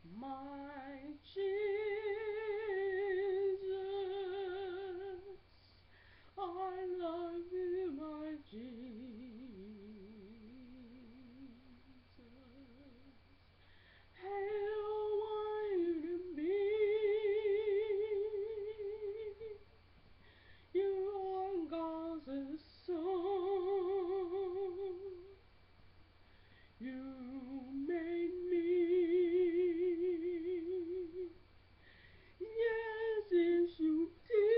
My Jesus, I love you, my Jesus. How are you to me? You are God's son. You made me. Yes, yes, you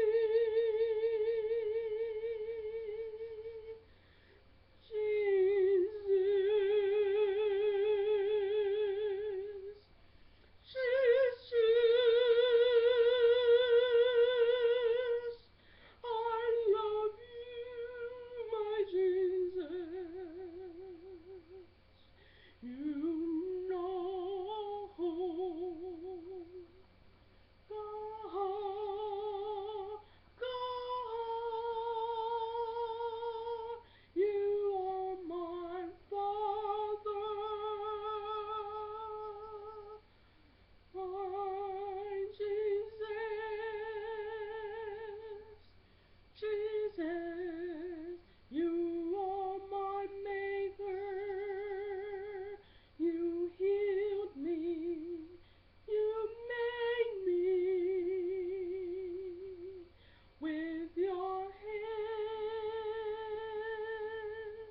did. Jesus. Jesus. I love you, my Jesus. You know, God, God, you are my Father, my Jesus, Jesus, you are my Maker. You healed me. You made me with your hands.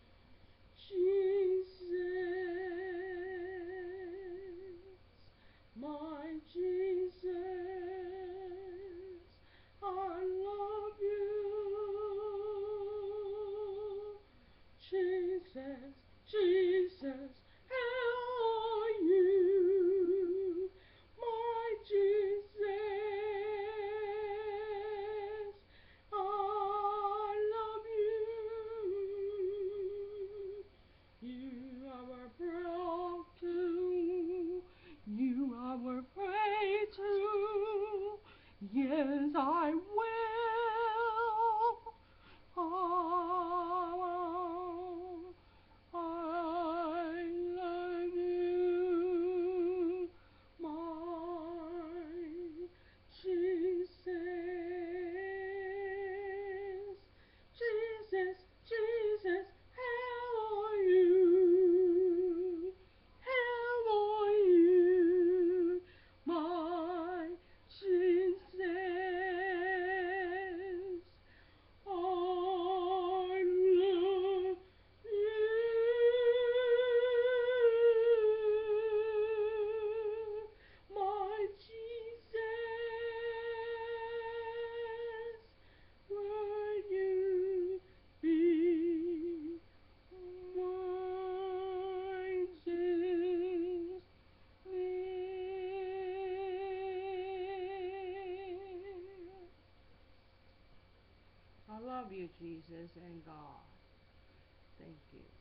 Jesus, my Jesus, I love you. Jesus, Jesus, how are you? My Jesus, I love you. You are brought to, you are prayed to. Yes, I will. Oh, I love you, my Jesus. Jesus, Jesus, how are you? How are you, my Jesus? I love you, my Jesus. Would you be my Jesus? I love you, Jesus and God. Thank you.